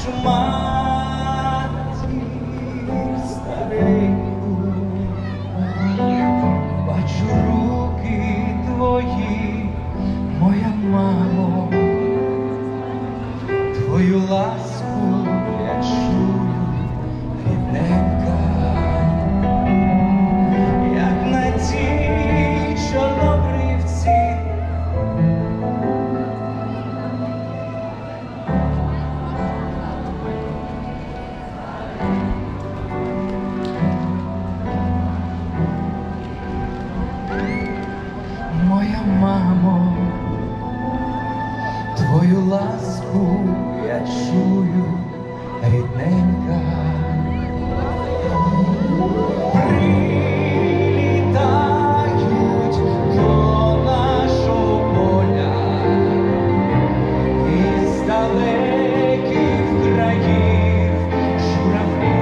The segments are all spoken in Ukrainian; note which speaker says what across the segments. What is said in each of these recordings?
Speaker 1: бачу матір стареньку, бачу руки твої, моя мамо, твою ласку я чую, рідненька, як на тій чорнобривці. Моя мамо, твою ласку я чую, рідненька. Прилітають до нашого поля із далеких країв журавлі.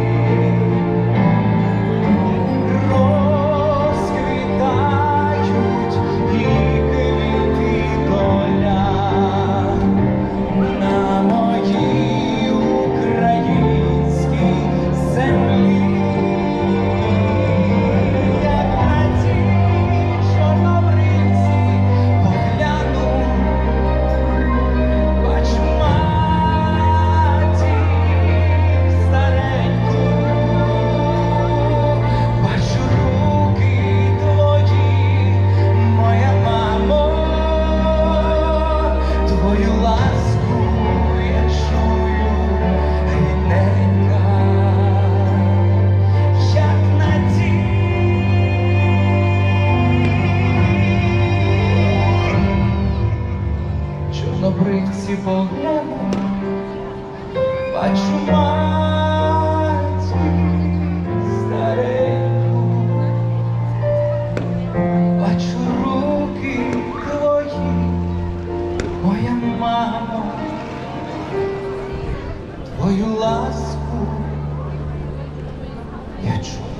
Speaker 1: Розквітають і квіти доля на моїй українській землі. Як на ті чорнобривці погляну, бачу матір стареньку, бачу руки твої, моя мамо, твою ласку я чую, рідненька, як на тій чорнобривці погляну, бачу матір стареньку, бачу руки твої, моя мамо, твою ласку я чую.